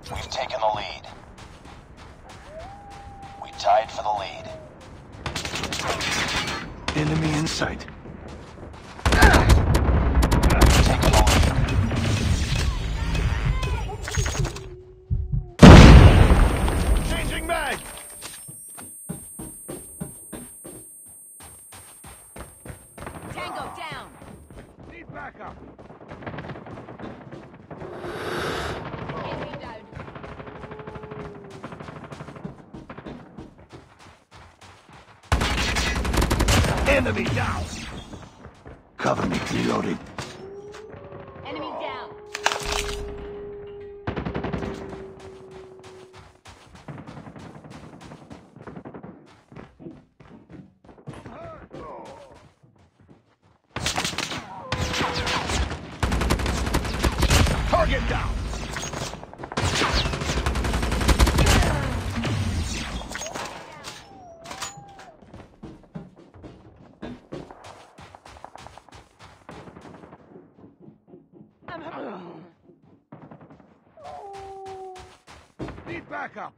We've taken the lead. We tied for the lead. Enemy in sight. Taking the lead. Changing mag! Tango down! Need backup! Enemy down. Enemy down! Cover me, reloading. Enemy down. Target down! Need backup!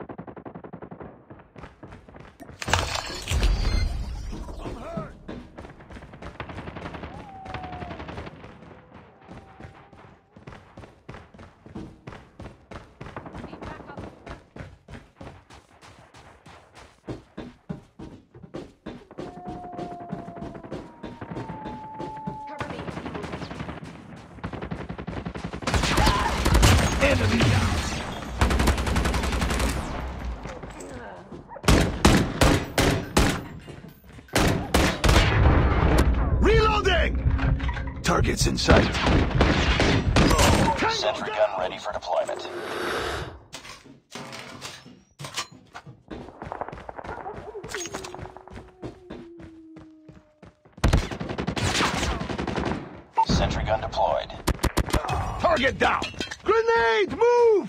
I'm hurt! Need backup. Cover me. Enemy down! Reloading! Targets in sight. Sentry gun ready for deployment. Sentry gun deployed. Target down! Grenade! Move!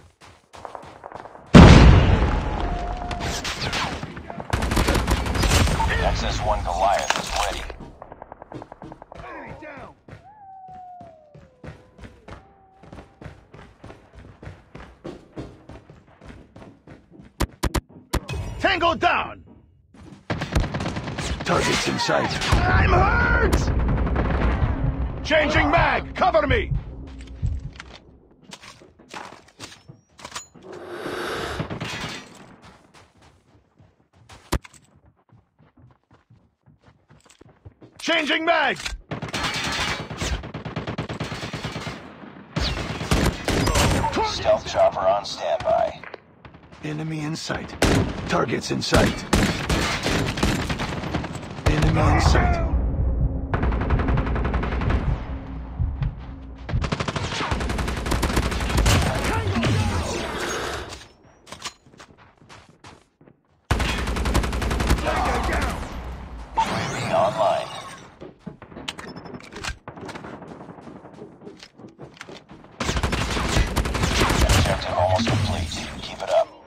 XS-1 Goliath is ready. Enemy down! Tango down! Targets in sight. I'm hurt! Changing mag! Cover me! Changing mag! Stealth chopper on standby. Enemy in sight. Targets in sight. Enemy in sight. UAV online. Objective almost complete. Keep it up.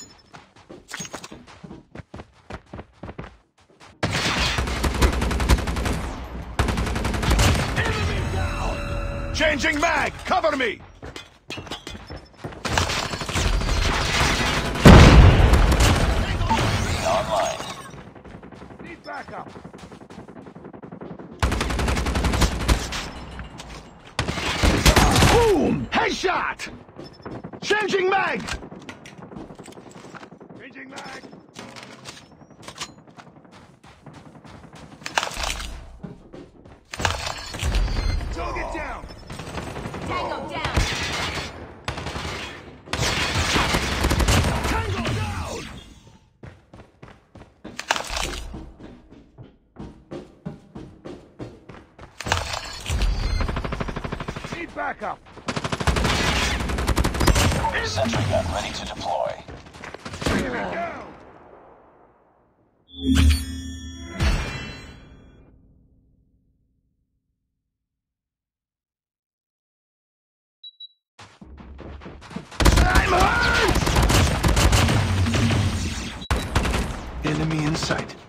Changing mag! Cover me! UAV online. Need backup. Boom! Headshot! Changing mag! Changing mag! Target down! Tango down. Tango down! Need backup! Sentry gun ready to deploy. Enemy down! I'm hurt! Enemy in sight.